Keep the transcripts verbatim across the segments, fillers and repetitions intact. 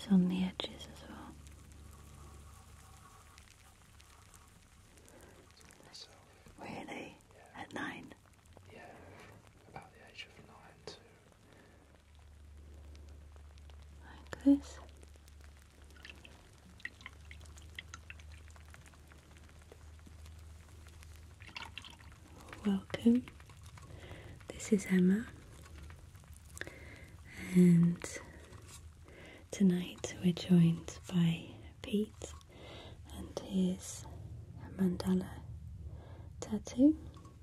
on the edges as well. Myself. Really? Yeah. At nine? Yeah, about the age of nine too. Like this. Welcome. This is Emma, and tonight we're joined by Pete and his mandala tattoo.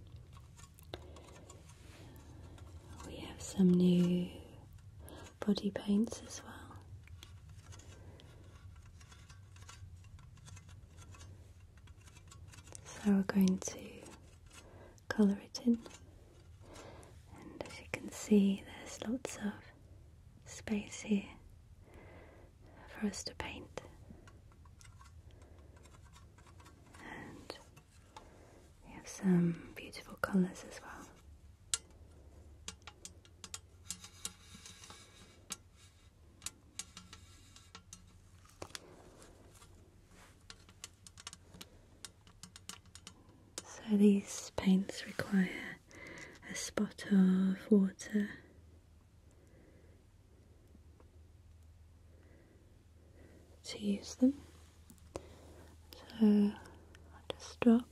We have some new body paints as well. So we're going to colour it in, and as you can see there's lots of space here for us to paint, and we have some beautiful colours as well. So these paints require a spot of water to use them. So I'll just drop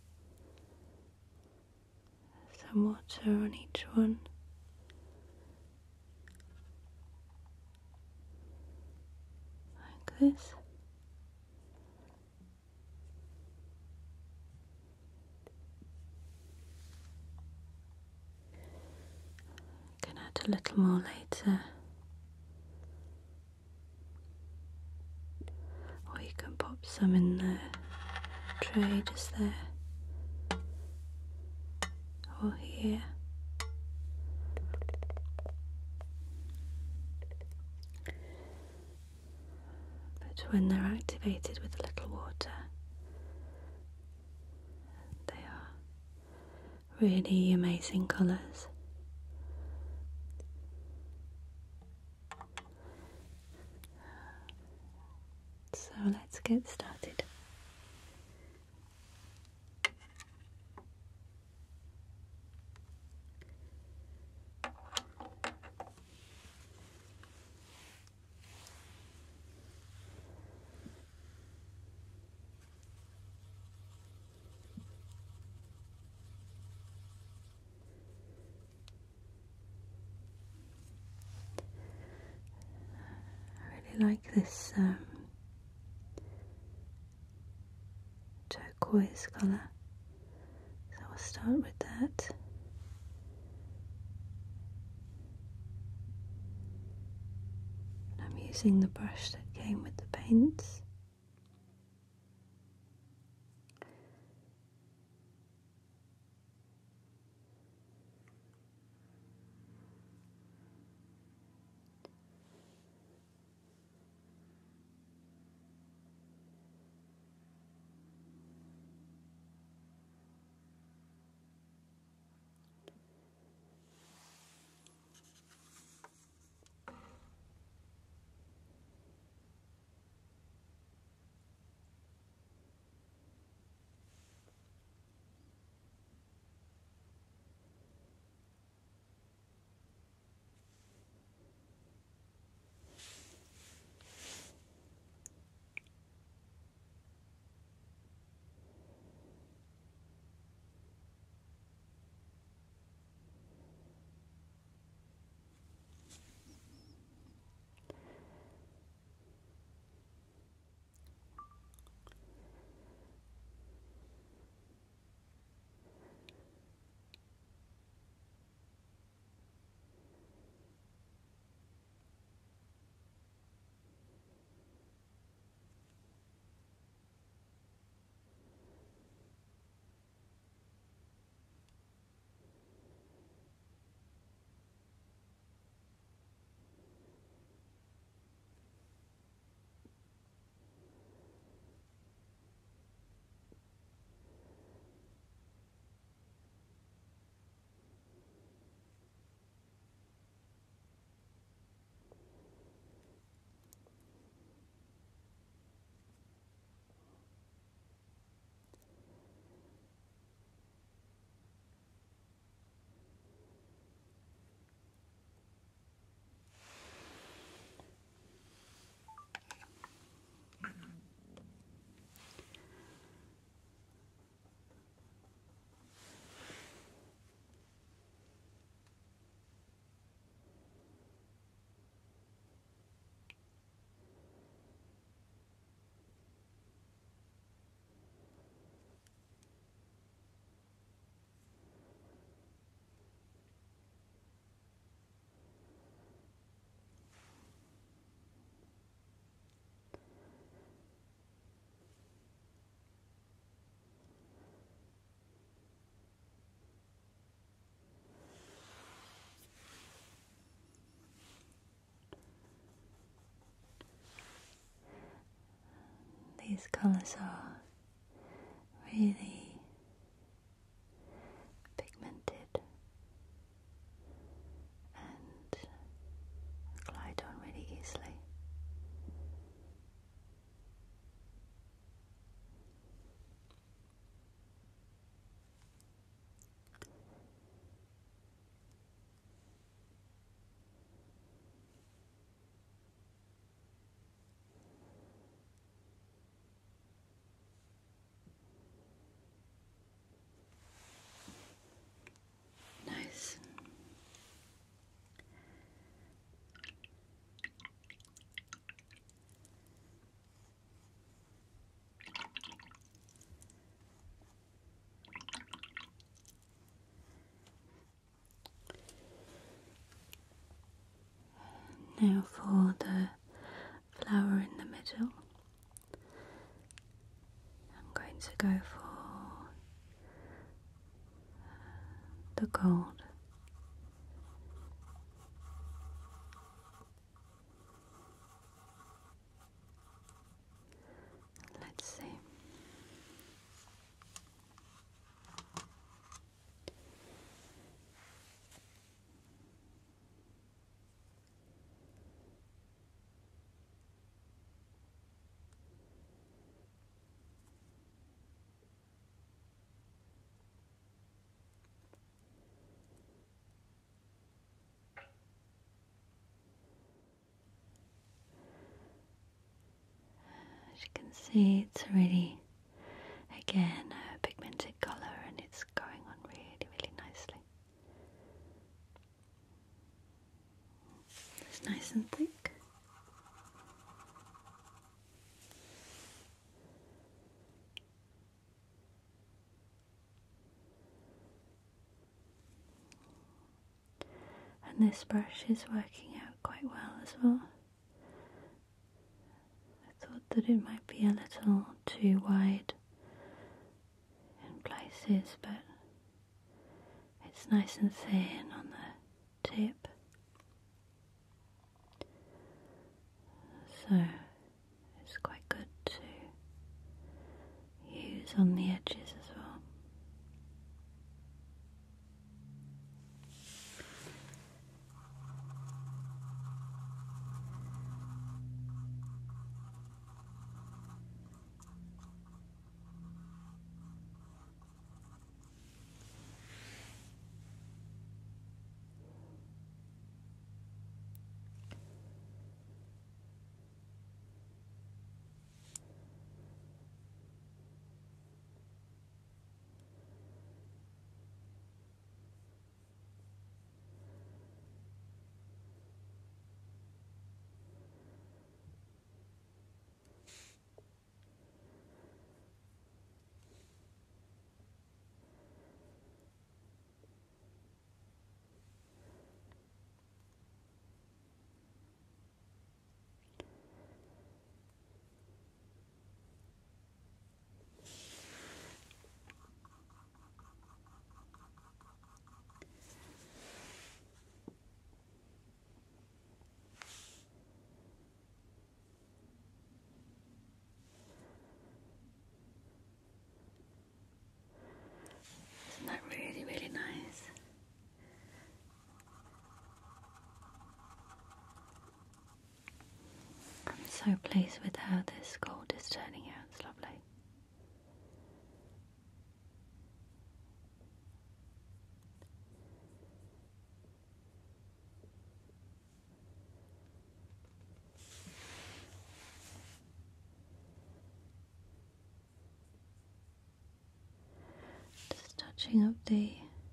some water on each one. Like this. Can add a little more later, or you can pop some in the tray just there, or here. But when they're activated with a little water, they are really amazing colours. So let's get started. I really like this um, turquoise colour, so I'll start with that. And I'm using the brush that came with the paints. these colours are really pigmented and glide on really easily. Nice. Now for the flower in the middle, I'm going to go for the gold. Let's see. As you can see, it's really, again, a pigmented colour and it's going on really, really nicely. It's nice and thick. And this brush is working out quite well as well. I thought that it might be a little too wide in places, but it's nice and thin on the tip. So it's quite good to use on the edges as well. Isn't that really, really nice? I'm so pleased with how this gold is turning out. It's lovely. Just touching up the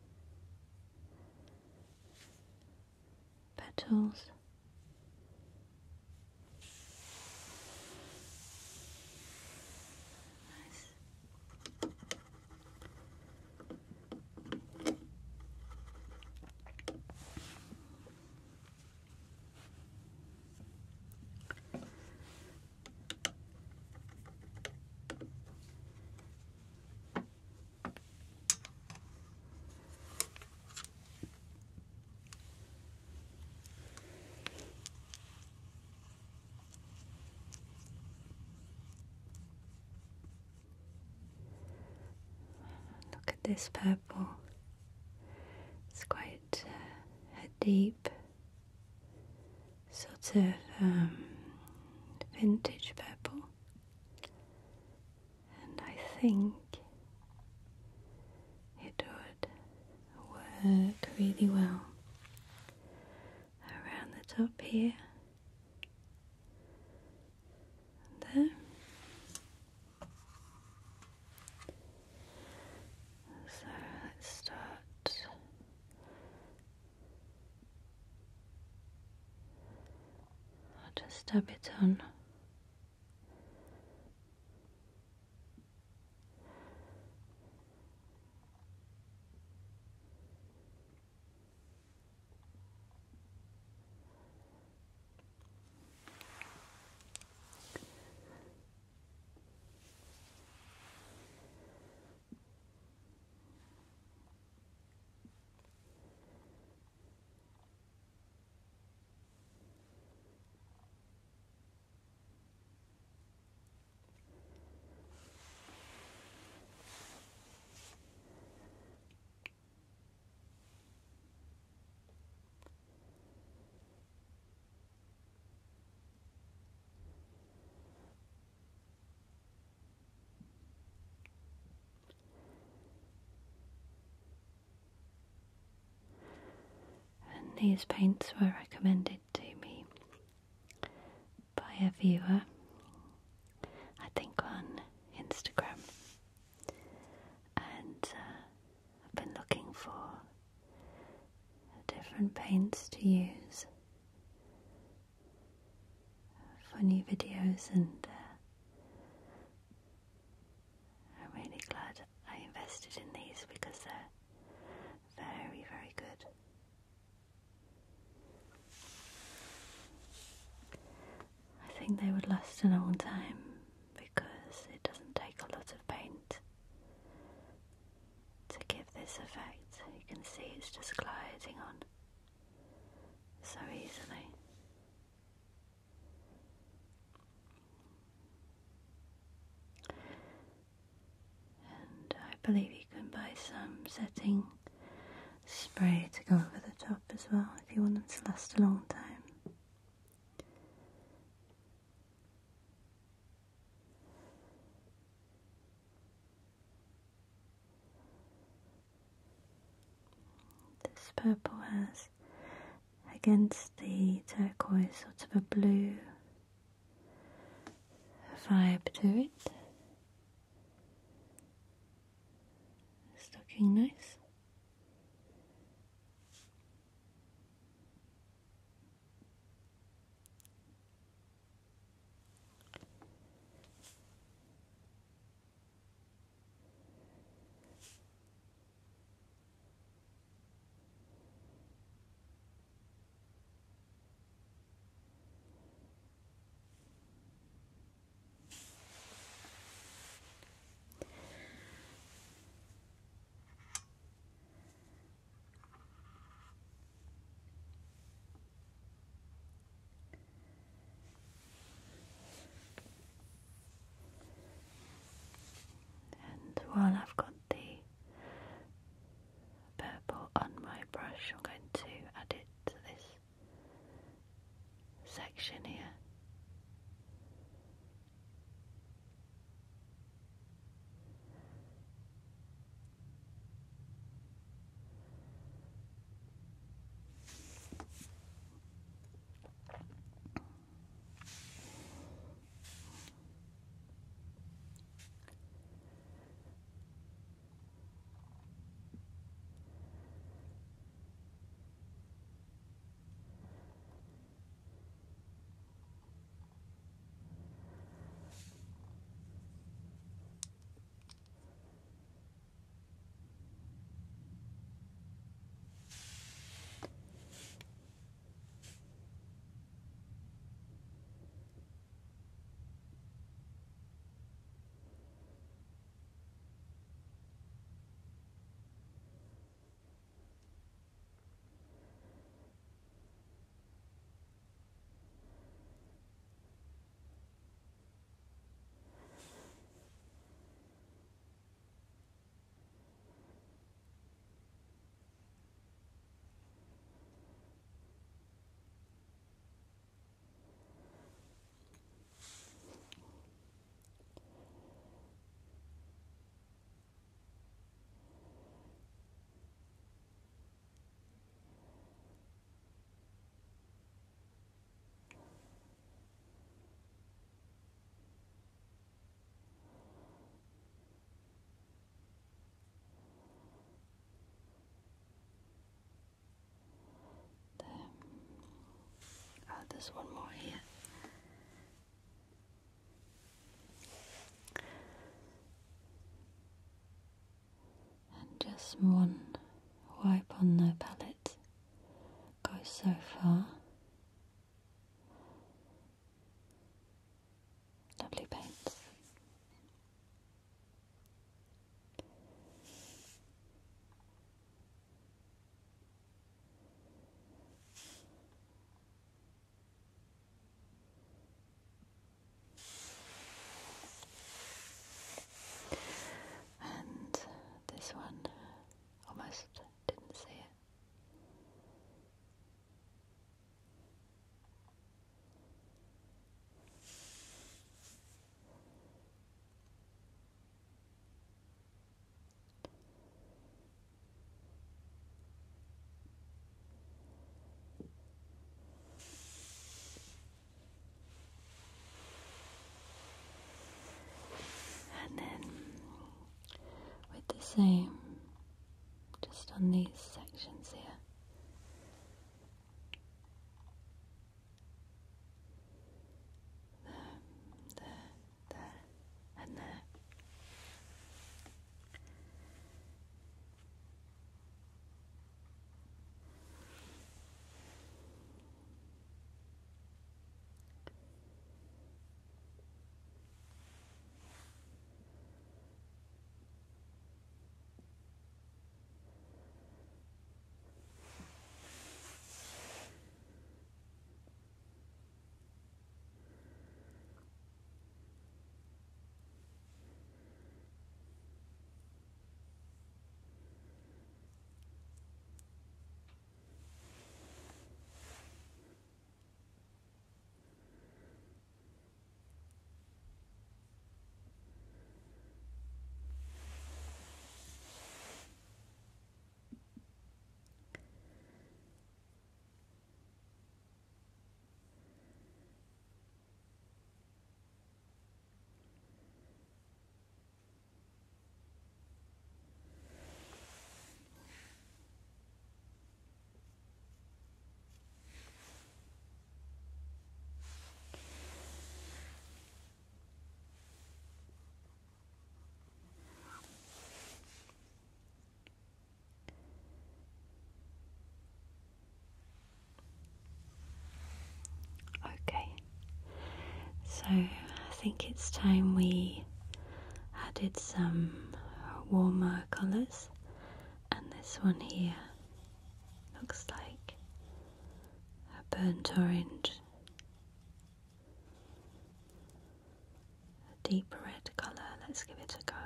petals. Nice. this purple. It's quite uh, a deep sort of um, vintage purple, and I think it would work really well around the top here and there. So let's start. I'll just dab it on. These paints were recommended to me by a viewer, I think on Instagram, and uh, I've been looking for different paints to use for new videos, and uh, I'm really glad I invested in these because they're very, very good. I think they would last a long time because it doesn't take a lot of paint to give this effect. You can see it's just gliding on so easily. And I believe you can buy some setting spray to go over the top as well if you want them to last a long time. This purple has, against the turquoise, sort of a blue vibe to it. It's looking nice. And while I've got the purple on my brush, I'm going to add it to this section here. there's one more here. And just one wipe on the palette goes so far. Lovely paints. And this one, almost didn't see it. And then with the same, just on these sections here. There, there, there, and there. Okay, so I think it's time we added some warmer colours, and this one here looks like a burnt orange, a deep red colour. Let's give it a go.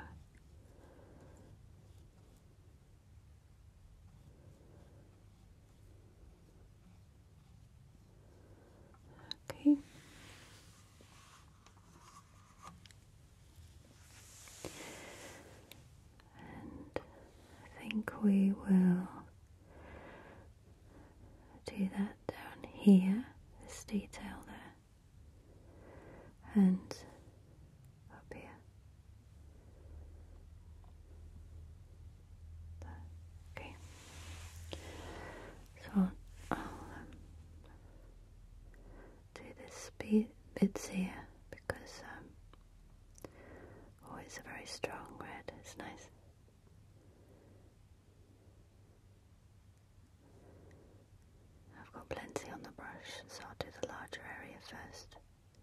Okay. And I think we will do that down here, this detail there, and up here. There. Okay. So I'll um, do this bit, bits here because um, oh, it's a very strong red. It's nice. I've got plenty on the brush, so I'll do the larger area first.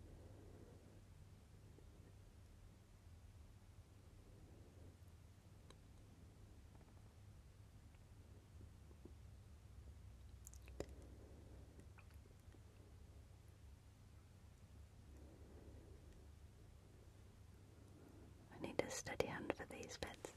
I need a steady hand for these bits.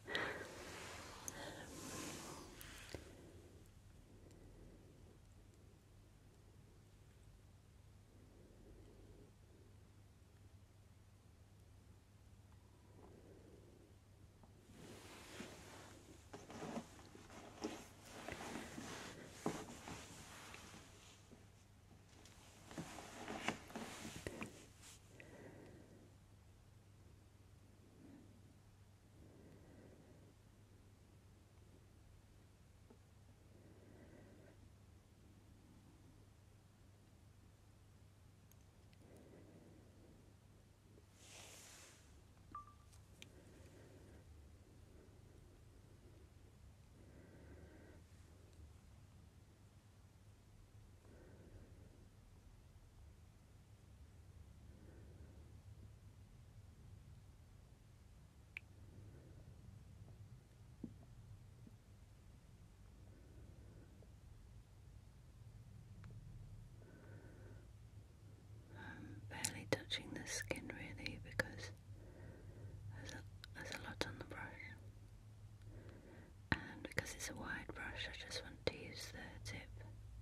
touching the skin really because there's a, there's a lot on the brush, and because it's a wide brush I just want to use the tip.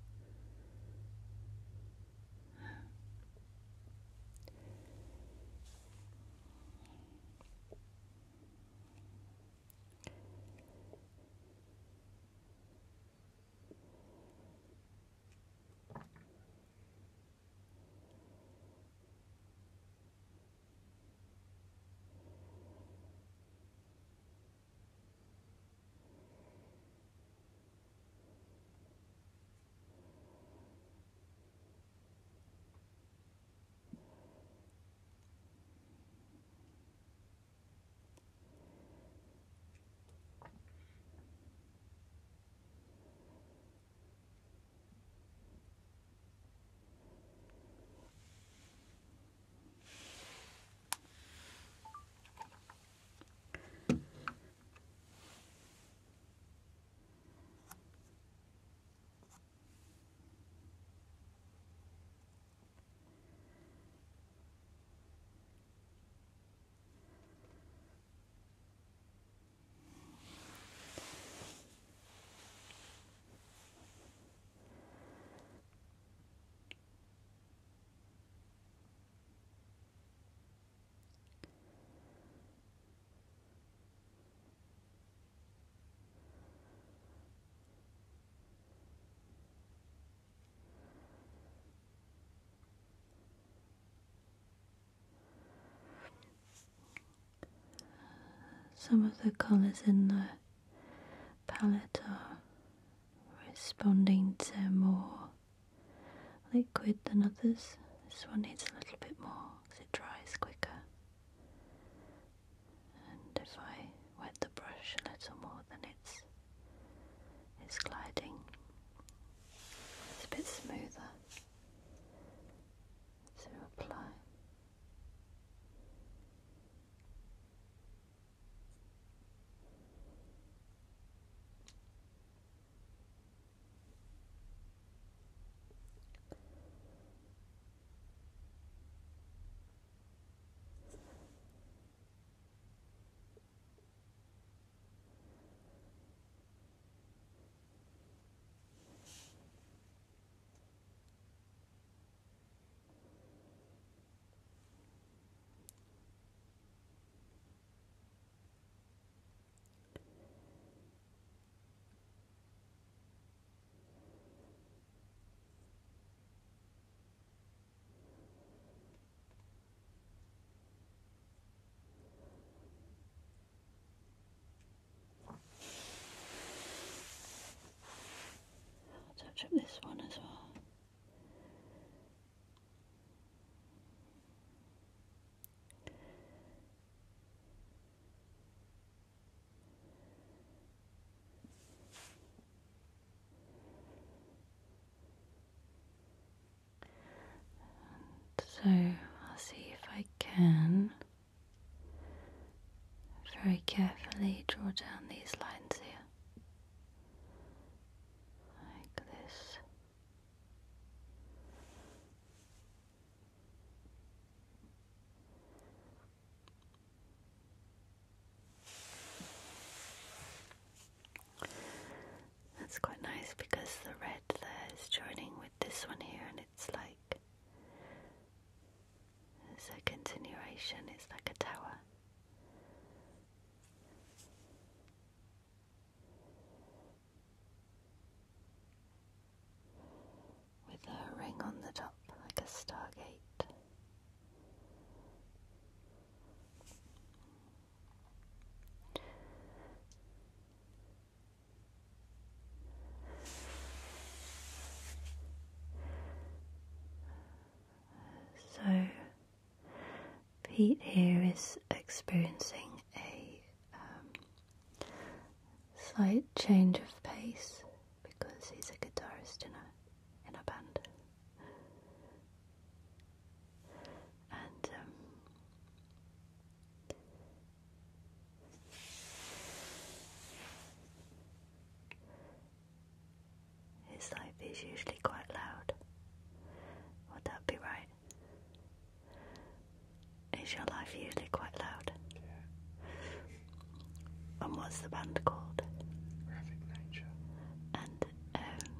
Some of the colours in the palette are responding to more liquid than others. This one needs a little bit more because it dries quicker. And if I wet the brush a little more, then it's it's gliding. It's a bit smoother to apply. Touch up this one as well. So I'll see if I can very carefully draw down these lines here, like this. That's quite nice because the red there is joining with this one here, and it's like it's a continuation, it's like a tower. With a ring on the top, like a stargate. So Pete here is experiencing a um, slight change of pace because he's a guitarist in a in a band, and um, his life is usually quite loud. Would that be right? Is your life usually quite loud? Yeah. And what's the band called? Graphic Nature. And um,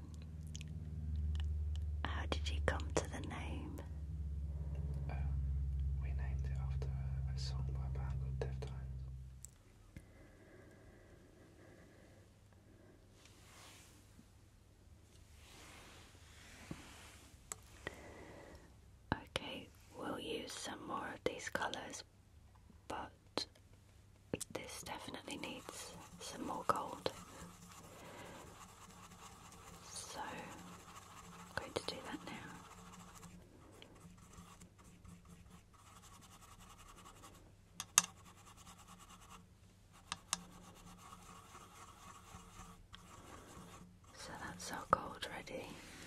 how did you come to the name? Um, we named it after a, a song by a band called Deftones. Okay, we'll use some more of these colours, but this definitely needs some more gold. So I'm going to do that now. So that's our gold ready.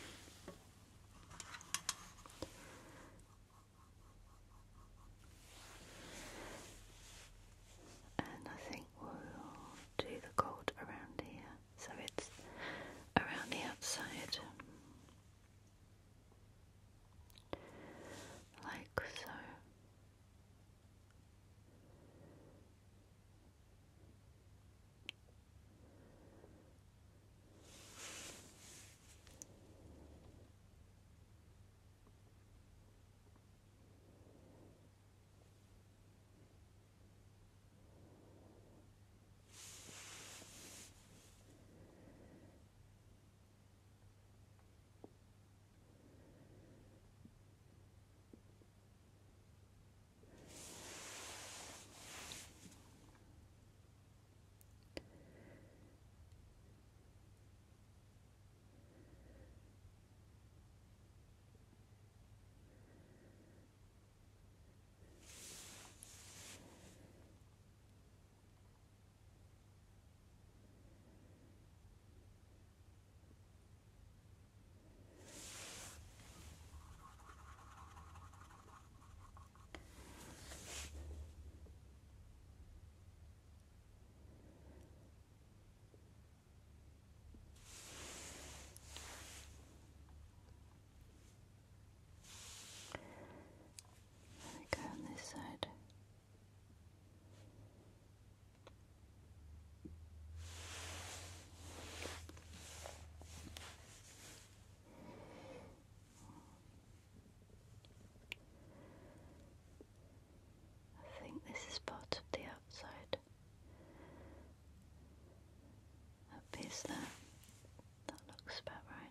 And I think we'll do the gold around here. So it's around the outside. Like so. There we go on this side. I think this is part of the outside. That piece there. That looks about right.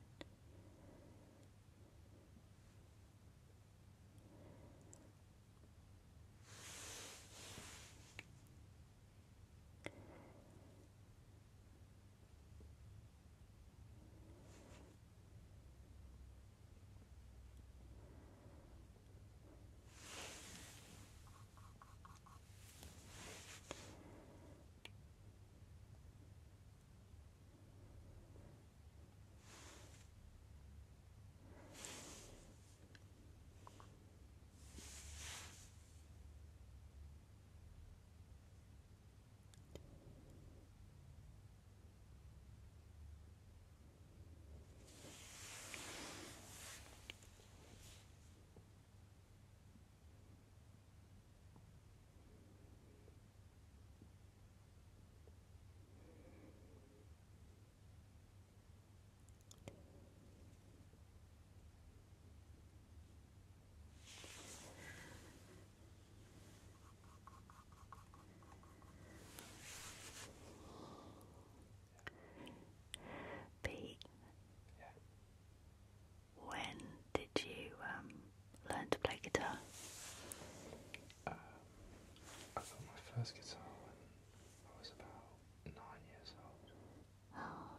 Pete, Yeah. when did you um, learn to play guitar? Um, I got my first guitar when I was about nine years old. Oh.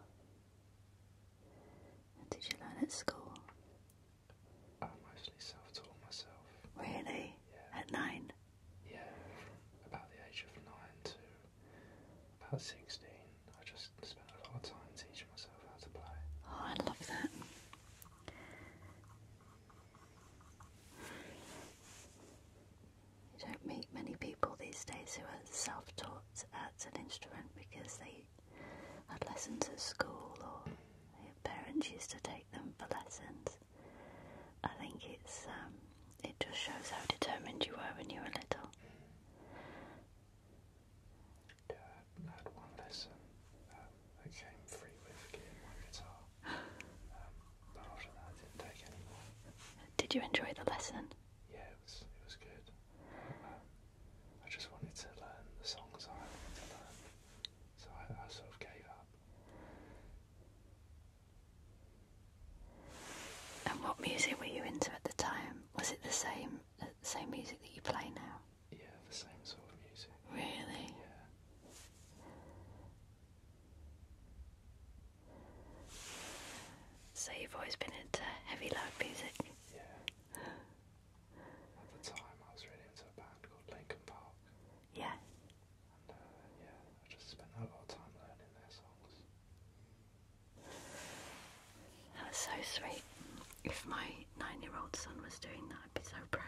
And did you learn at school? I mostly self-taught myself. Really? Yeah. At nine? Yeah, from about the age of nine to about sixteen, I just spent a lot of time teaching myself how to play. Oh, I love that. You don't meet many people these days who are self-taught at an instrument because they had lessons at school or their parents used to take them for lessons. I think it's um, it just shows how determined you were when you were little. Did you enjoy the lesson? Yeah, it was it was good. Um, I just wanted to learn the songs I wanted to learn, so I, I sort of gave up. And what music were you into at the time? Was it the same uh, same music that you play now? Yeah, the same sort of music. Really? Yeah. So you've always been into heavy loud music? Yeah. At the time, I was really into a band called Linkin Park. Yeah. And uh, yeah, I just spent a lot of time learning their songs. That's so sweet. If my nine-year-old son was doing that, I'd be so proud.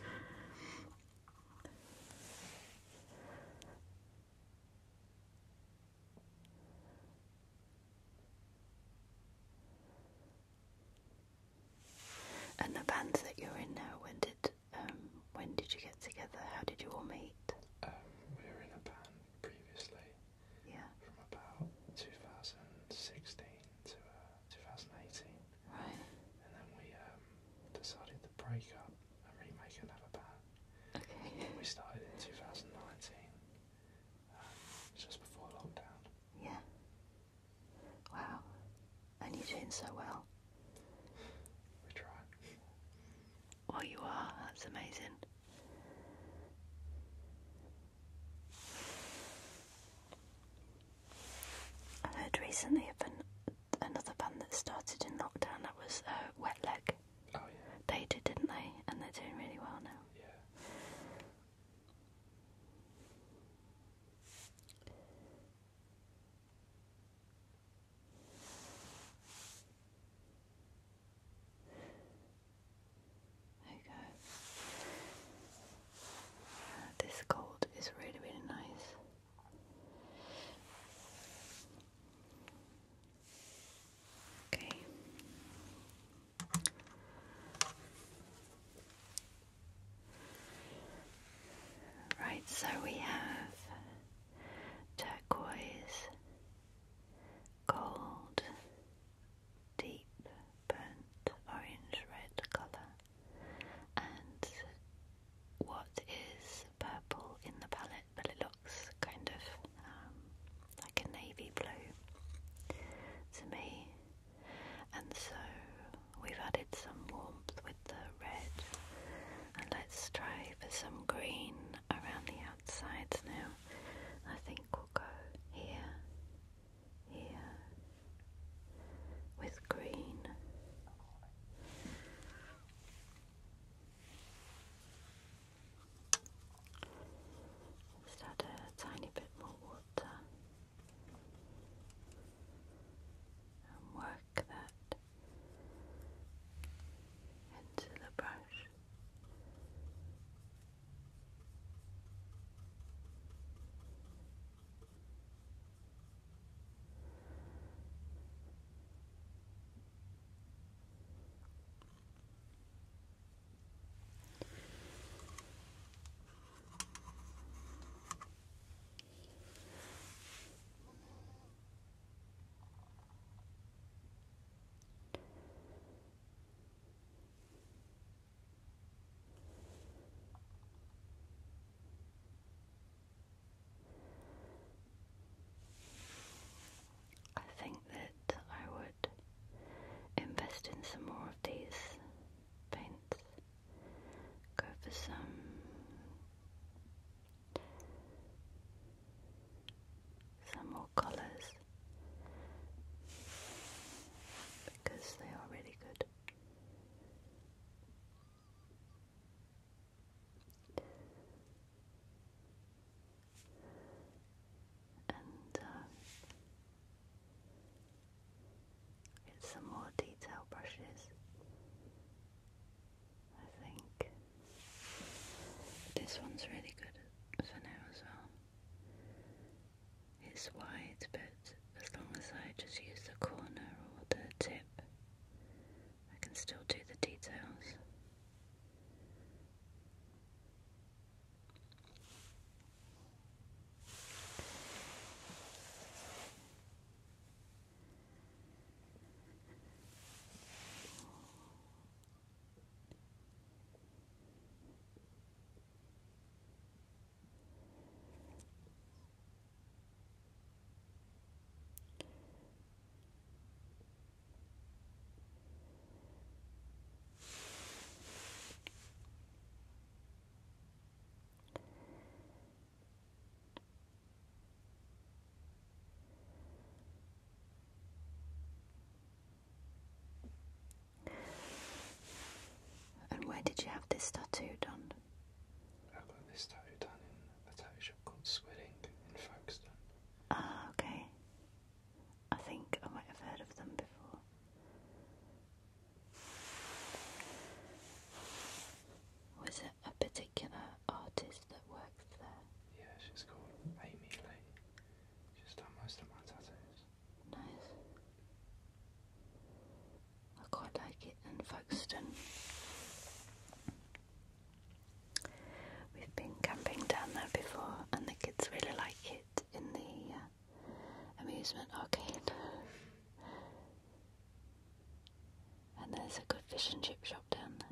And the bands that you're in now, when did um, when did you get together? How did you all meet? Um, we were in a band previously Yeah. from about two thousand sixteen to uh, two thousand eighteen, Right. and then we um, decided to break up and remake another band. Okay. We started in two thousand nineteen, um, just before lockdown. Yeah. Wow. And you're doing so well. We tried. Well, you are. That's amazing. I heard recently of an, another band that started in lockdown. That was uh, Wet Leg. Oh yeah, They did, didn't they? And they're doing really well now. yeah. There you go. Uh, this gold is really, really nice. Okay. Right, so we have turquoise, gold, deep burnt orange red colour, and what is purple in the palette, but it looks kind of um, like a navy blue to me. And so we've added some warmth with the red, and let's try for some green around the outsides now. I think we'll go here, here, with green. Just add a tiny bit more water and work that into the brush. I think that I would invest in some more of these paints. Go for some some more colours because they are really good. And um, get some more detail brushes. I think this one's really good for now as well. It's wide, but as long as I just use the corner or the tip, I can still do the details. quite like it in Folkestone. We've been camping down there before, and the kids really like it in the uh, amusement arcade. And there's a good fish and chip shop down there.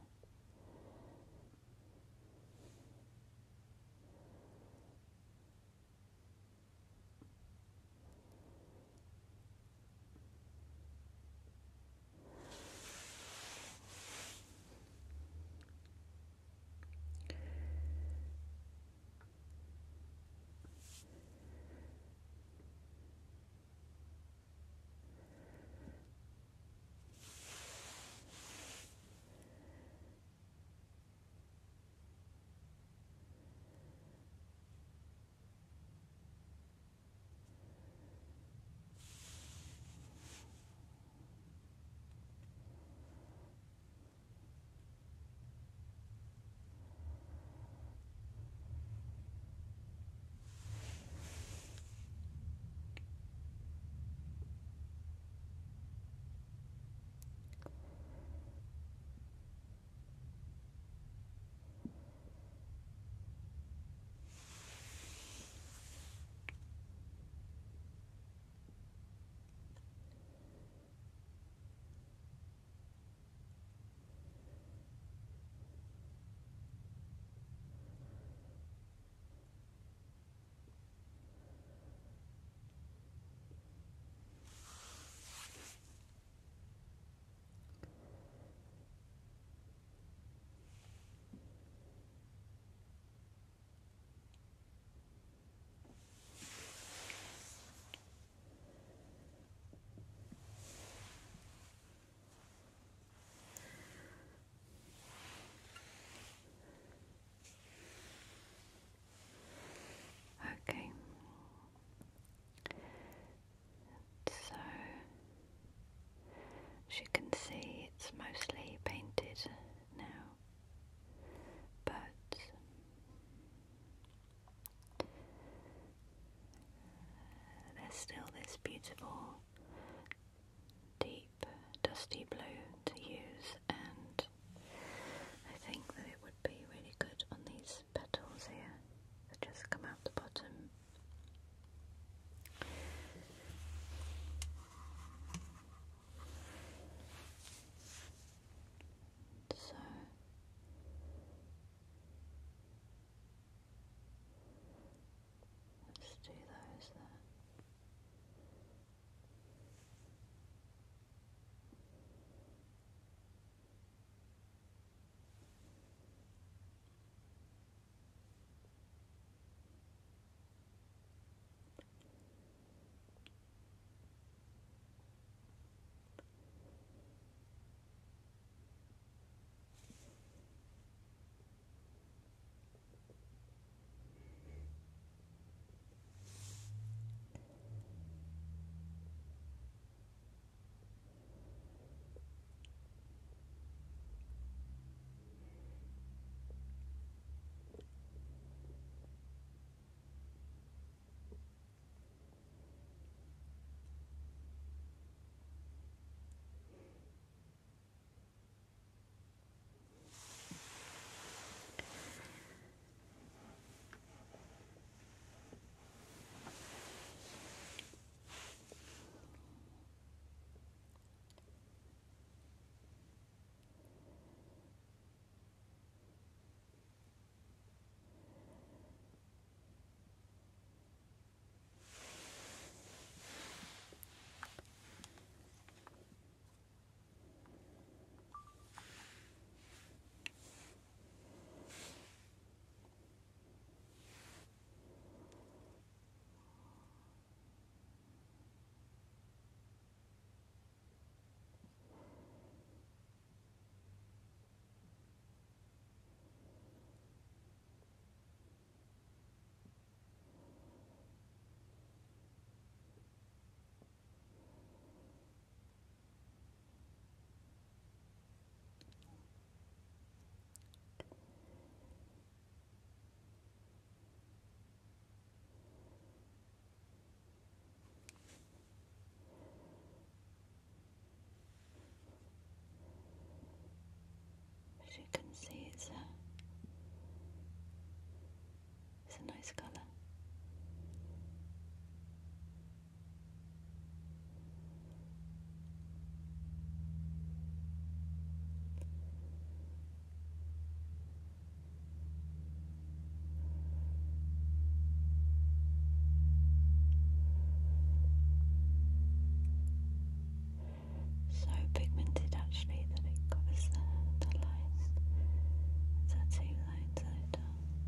pigmented actually that it covers the, the lines. It's our two lines later.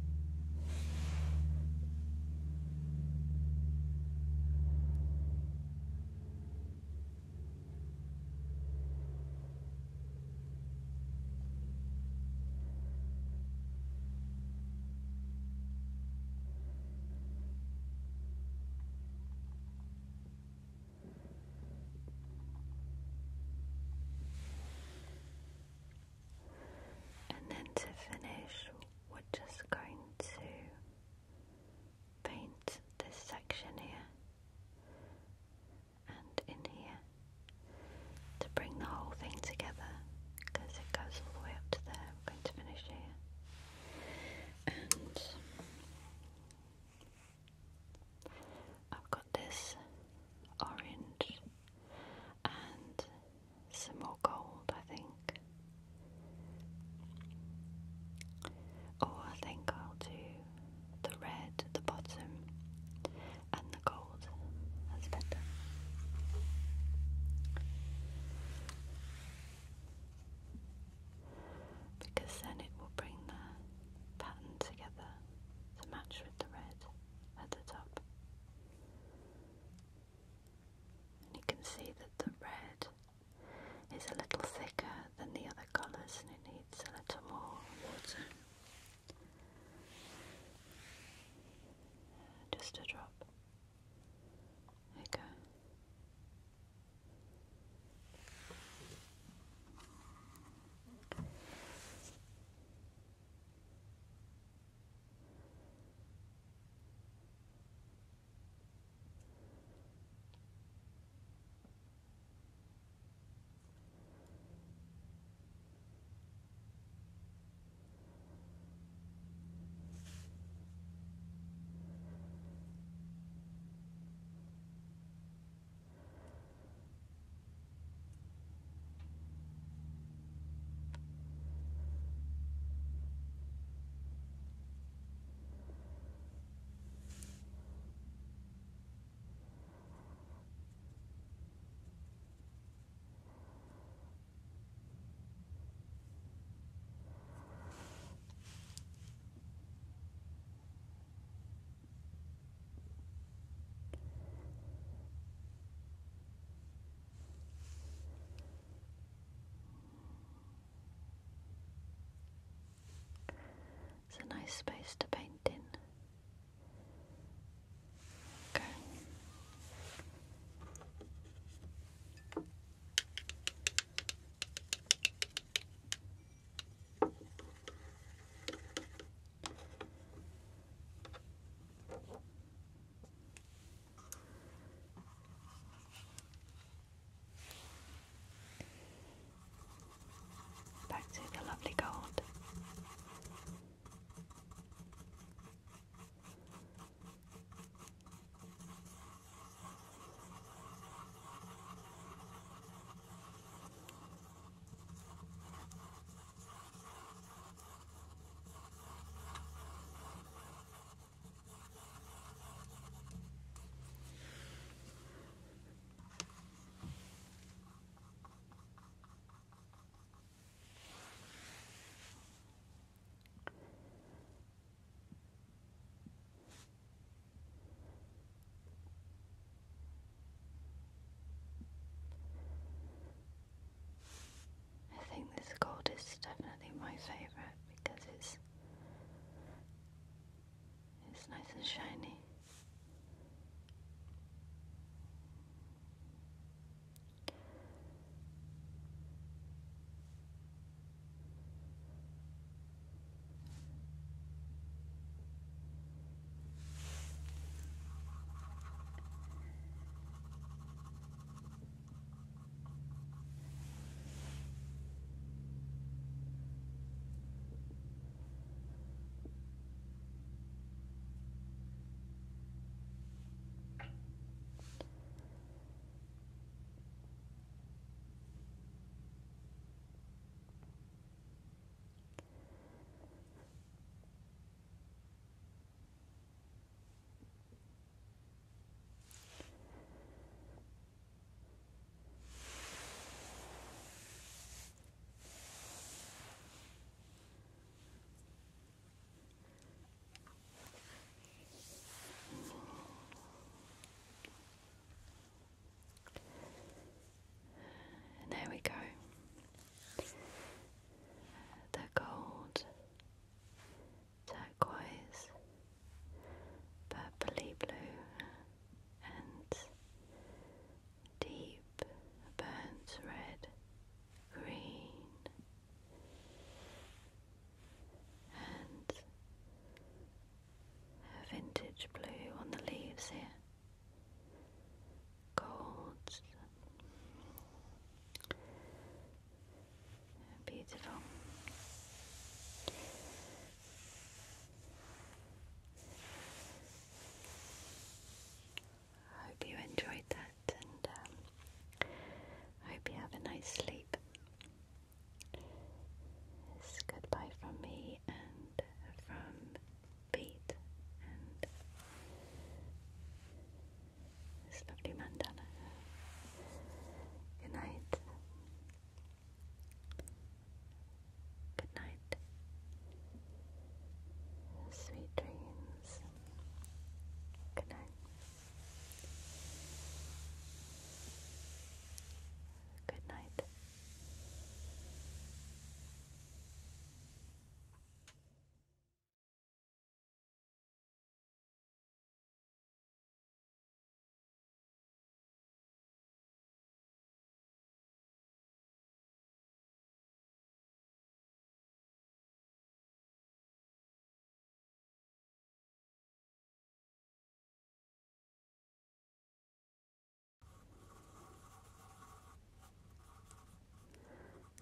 And then to finish, we're just going to paint this section here and in here to bring the whole thing together, because it goes all the way up to there. I'm going to finish here. And I've got this orange and some more gold, I think. Or I think I'll do the red at the bottom and the gold. That's better. Because then it will bring the pattern together to match with the red at the top. And you can see that the red is a little thicker than the other colours and it needs a little more water. Just a drop. There you go. It's a nice space to